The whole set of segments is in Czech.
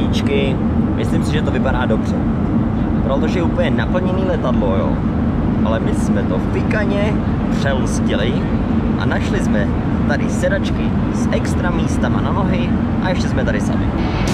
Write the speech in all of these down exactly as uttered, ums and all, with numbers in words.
svíčky, myslím si, že to vypadá dobře. Protože je úplně naplněný letadlo, jo. Ale my jsme to v Pikaně přelstili a našli jsme tady sedačky s extra místama na nohy a ještě jsme tady sami.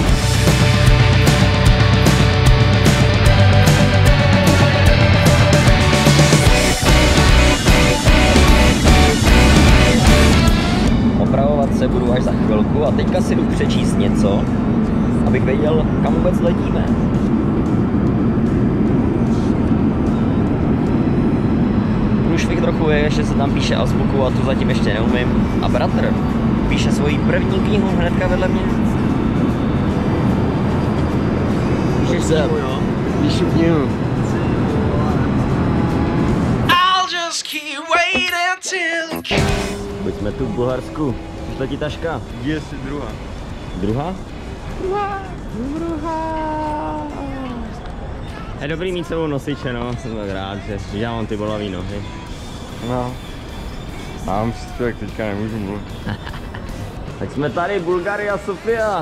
Opravovat se budu až za chvilku a teďka si jdu přečíst něco, abych věděl, kam vůbec letíme. Průšvih trochu je, ještě se tam píše azbuku a tu zatím ještě neumím. A bratr píše svoji první knihu hnedka vedle mě. Píšeš knihu, jo? Píšu knihu. Buď jsme tu v Bulharsku. Přišla ti taška? Je si druhá. Druhá? Druhá. Druhá. Je dobrý mít sebou nosiče, no. Jsem tak rád, že, že já mám ty bolavý nohy. No. Mám příspěvek, teďka nemůžu mluvit. Tak jsme tady, Bulgaria, Sofia.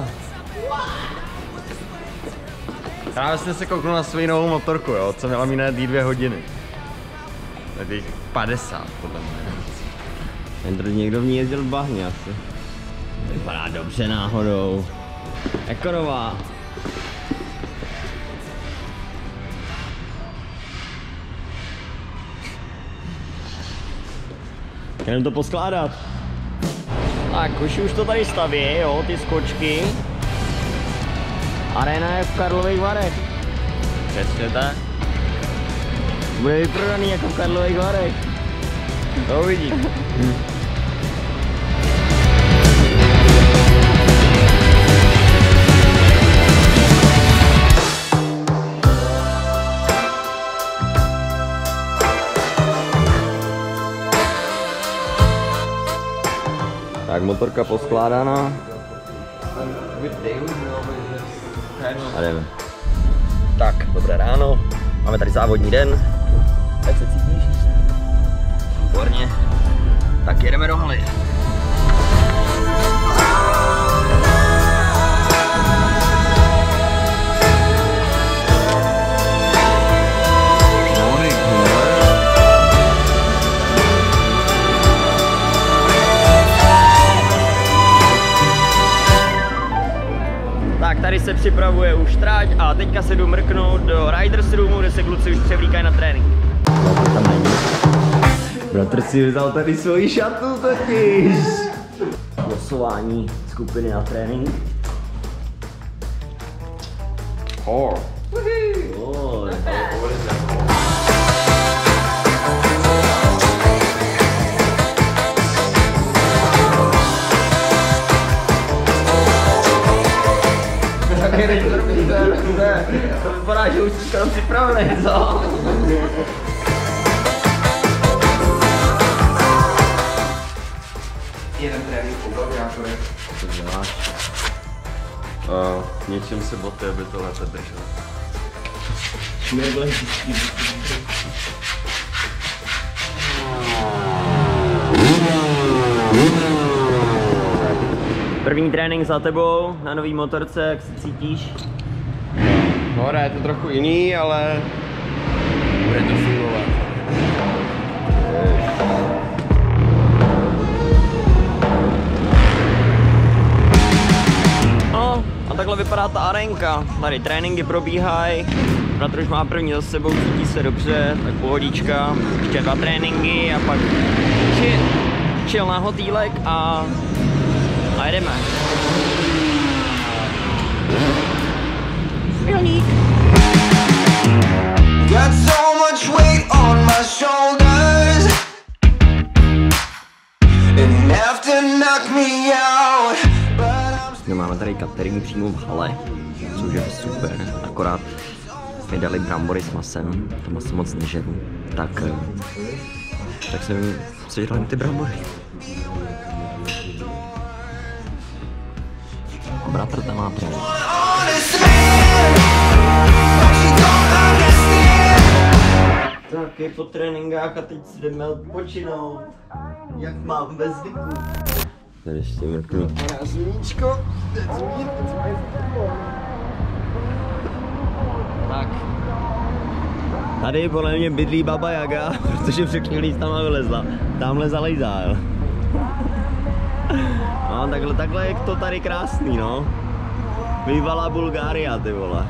Právě jsem se kouknul na svou novou motorku, jo, co měla mít jít dvě hodiny. Teď padesát, podle mě. Jen tady někdo v ní jezdil v bahně asi. Vypadá dobře náhodou. Ekonová. Jdem to poskládat. Tak, už, už to tady staví, jo, ty skočky. Arena je v Karlových Varech. Přesně tak. Bude vyprodaný jako v Karlových Varech. To uvidí. Tak, motorka poskládána. A jdeme. Tak, dobré ráno. Máme tady závodní den. Jak se cítíš? Výborně. Tak jedeme do haly. Tak tady se připravuje už trať a teďka se jdu mrknout do Riders Roomu, kde se kluci už převlíkají na trénink. Bratr tam není. Bratr si vzal tady svoji šatu totiž. Losování skupiny na trénink. Oh. Oh, to vypadá, že už jsi tam připravený, co? Jeden trénink oblavy, já to je. Co děláš? Uh, něčím se boty, aby to lépe drželo. První trénink za tebou na nový motorce, jak se cítíš? No, je to trochu jiný, ale bude to fungovat. No, a takhle vypadá ta arenka. Tady tréninky probíhají. Bratr už má první za sebou, cítí se dobře, tak pohodička. Ještě dva tréninky a pak chill, chill na hotýlek a, a jedeme. Milník. Got so much weight on my shoulders. And have to knock me out. No, máme tady catering přímo v hale, což je super, akorát mi dali brambory s masem, to maso moc nežeru, tak, tak jsem sežral ty brambory. Bratr tam má trénink. Tak je po tréninkách a teď si jdeme odpočinout, jak mám ve zvyku. Tady ještě mrknu. Zmíčko, teď zmín, teď zmín. Tady podle mě bydlí Baba Jaga, protože všechny líst tam vylezla. Tamhle zalejzá, jo. No, takhle, takhle je to tady krásný, no. Bývalá Bulgária, ty vole.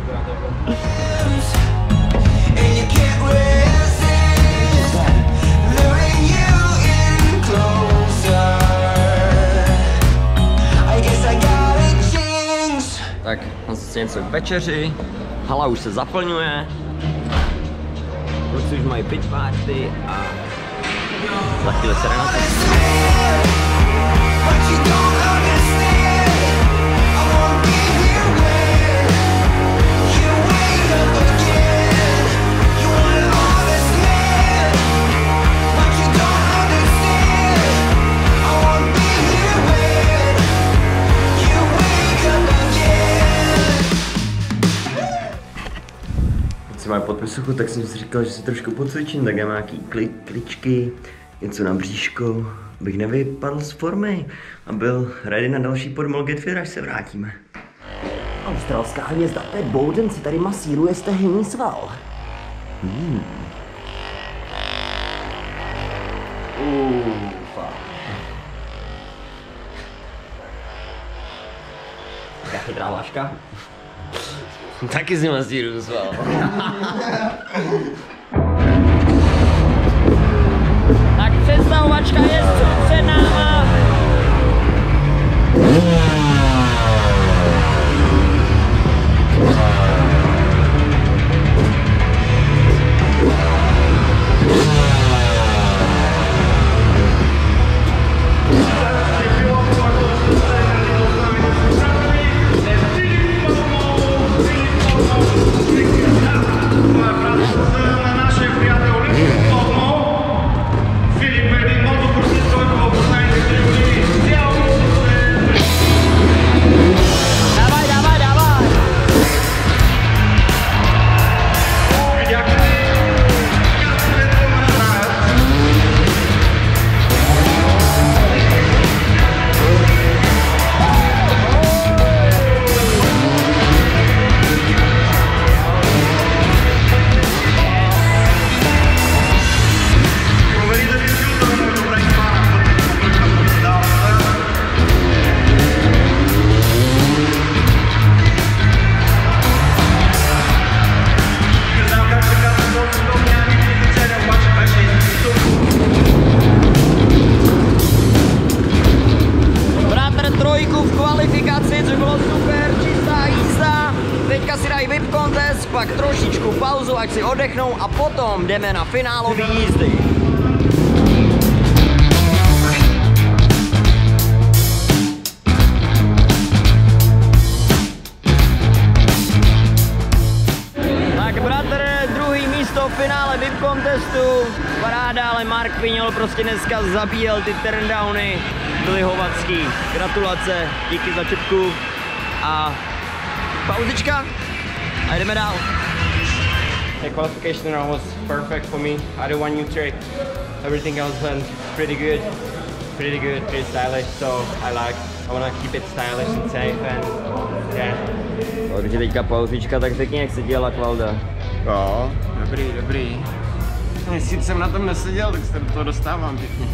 Tak, zase něco k večeři. Hala už se zaplňuje. Kluci už mají pitch party a za chvíli se renace. Když mám podpisuchu, tak jsem si říkal, že si trošku pocvičím, tak já mám nějaký kli, kličky, něco na bříško, abych nevypadl z formy a byl ready na další podmol Get Fit, až se vrátíme. Australská hvězda Pat Bowden si tady masíruje stehenní sval. Hmm. Ufa. Taká chytrá váška. Taky si masíruju sval. Tak představovačka je před náma. Pak trošičku pauzu, ať si oddechnou a potom jdeme na finálový jízdy. Tak bratr, druhý místo v finále V I P contestu. Paráda, ale Mark Vignol prostě dneska zabíjel ty turndowny. Byly hovacký. Gratulace, díky za čipku a pauzička. A jdeme dál. The qualification round was perfect for me. I did one new trick. Everything else went pretty good, pretty good, pretty stylish. So I like. I wanna keep it stylish and safe and yeah. Takže teďka pauzička, tak řekni, jak se dělala Klauda. Jo, dobrý, dobrý. Měsíc jsem na tom neseděl, tak se do toho dostávám pěkně.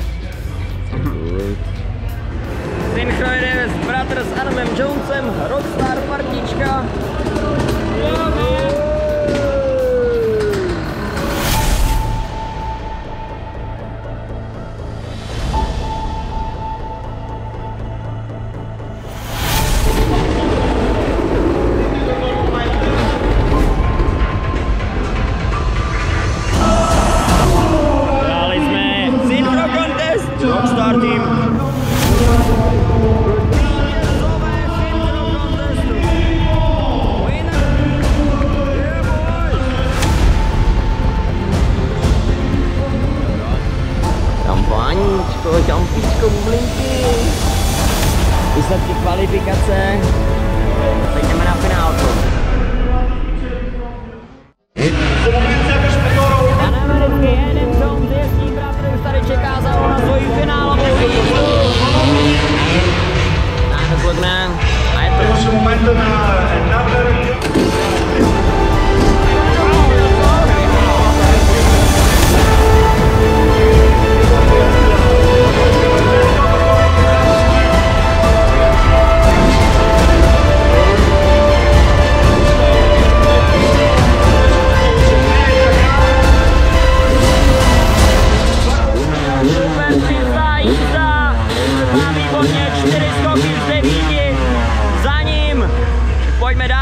Synchro jede bratr s Adamem Jonesem, Rockstar partička. Dali jsme Synchro contest, Rockstar team.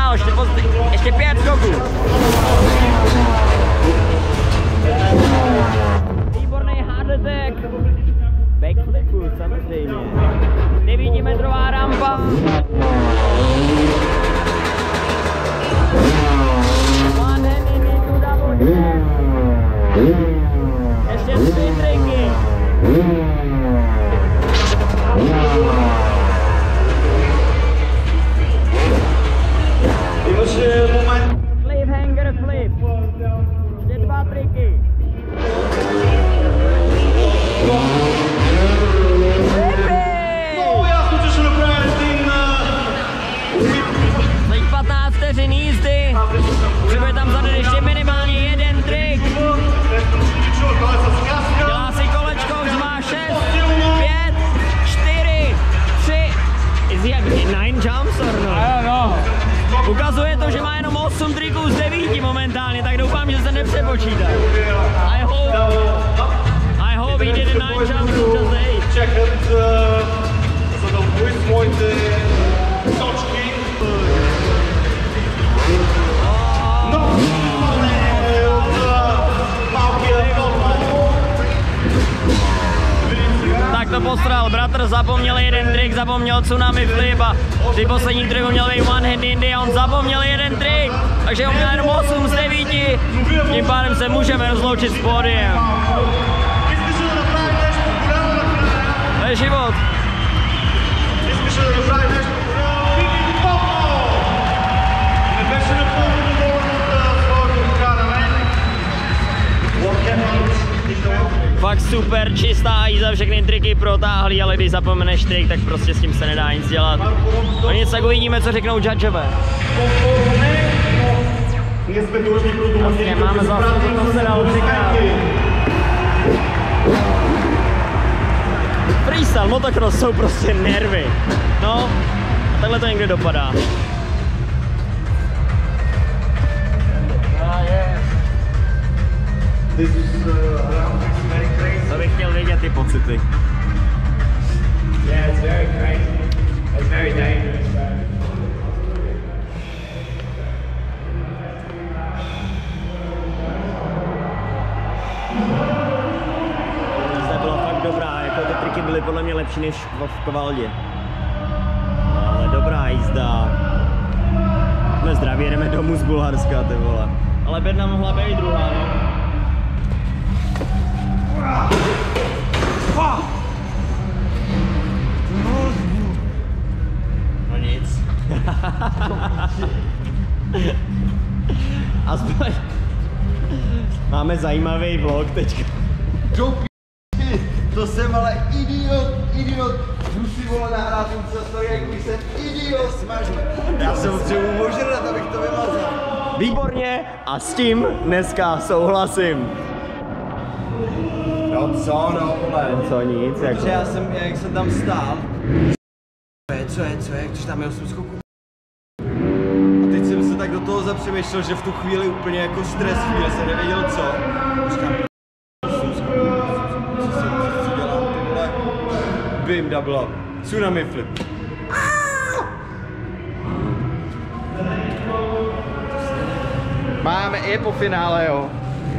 dál, ještě, post... ještě pět skoků. Výborný hard attack. Backflipu samozřejmě. devítimetrová rampa. One hand into double jump. Ještě tři triky. Cliffhanger flip. Ještě dva triky. Teď patnáct vteřin jízdy. Třeba tam zadat ještě minimálně jeden trik. Dělá si kolečko, už má šest, pět, čtyři, tři. Is he having nine jumps or no? I don't know. Ukazuje to, že má jenom osm triků z devíti momentálně, tak doufám, že se nepřepočítá. I hope, I hope he did nine jumps just eight. Check it, za to vyspojte sočky. No, Tak to postral, bratr zapomněl jeden trik, zapomněl tsunami flip a ty poslední triku měl být one hand indy a on zapomněl jeden trik, takže on měl jenom osm z devíti, tím pádem se můžeme rozloučit s pódiem. To je život. Fakt super, čistá jízda, všechny triky protáhlý, ale když zapomeneš trik, tak prostě s tím se nedá nic dělat. No nic, tak uvidíme, co řeknou judgeové. Vlastně máme zase, to se dalo třikrát. Freestyle, motocross jsou prostě nervy. No, a takhle to někde dopadá. To bych chtěl vědět ty pocity. Yeah, it's very crazy. It's very dangerous. Jízda byla fakt dobrá, jako ty triky byly podle mě lepší než v Kvaldě. Ale dobrá jízda. Jsme zdraví, jdeme domů z Bulharska, ty vole. Ale Bedna mohla být druhá, no. No nic. Aspoň máme zajímavý vlog teďka. To jsem ale idiot, idiot. Jdu si vole nahrát Insta jak když jsem idiot. Smažu. Já jsem třeba ožrat, abych to vymazal. Výborně a s tím dneska souhlasím. No co, no vole. Co nic, jako. Protože já jsem, jak jsem tam stál. Co je, co je, co je, když tam jel jsem skoku. A teď jsem se tak do toho zapřemýšlel, že v tu chvíli úplně jako stres chvíli jsem nevěděl co. Říkám, osm skoků, co jsem, co dělám, ty vole. Bim, double up, tsunami flip. Máme i po finále, jo.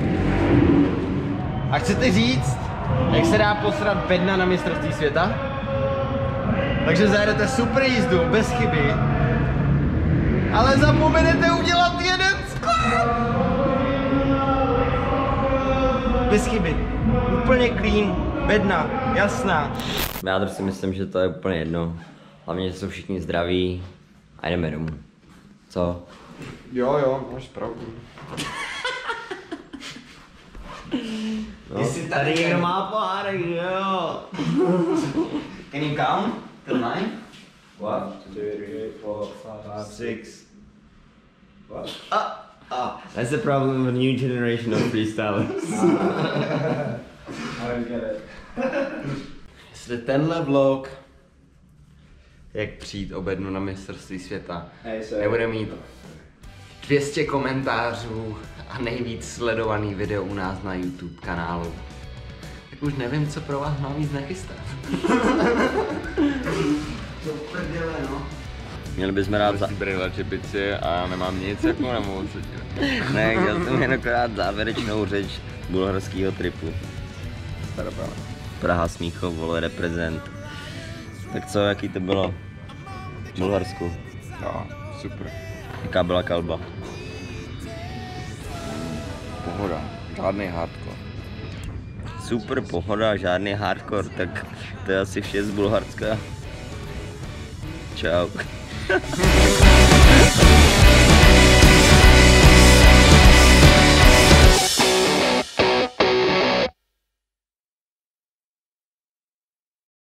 A chcete říct, jak se dá posrat Bedna na mistrovství světa? Takže zajedete super jízdu, bez chyby. Ale zapomenete udělat jeden skok! Bez chyby. Úplně clean. Bedna, jasná. Já si myslím, že to je úplně jedno. Hlavně, že jsou všichni zdraví a jdeme domů. Co? Jo, jo, máš pravdu. No, tady někdo má pohárek, jo. Can you count till nine? One, two, three, four, five, Six. What? Ah, ah. That's the problem with the new generation of freestylers. I don't get it. Jestli tenhle vlog, jak přijít o Bednu na mistrovství světa, nebude mít dvě stě komentářů a nejvíc sledovaný video u nás na YouTube kanálu, tak už nevím, co pro vás mám víc nachystat. Co prdele, no. Měli bychom rád za... Brýle, čepici a já nemám nic, jako nemohu se tě. Ne, chtěl jsem jen akorát závěrečnou řeč bulharského tripu. Praha, Smíchov, vole, reprezent. Tak co, jaký to bylo v Bulharsku? No, super. Jaká byla kalba? Pohoda, žádný hardcore. Super pohoda, žádný hardcore, tak to je asi vše z Bulharska. Čau.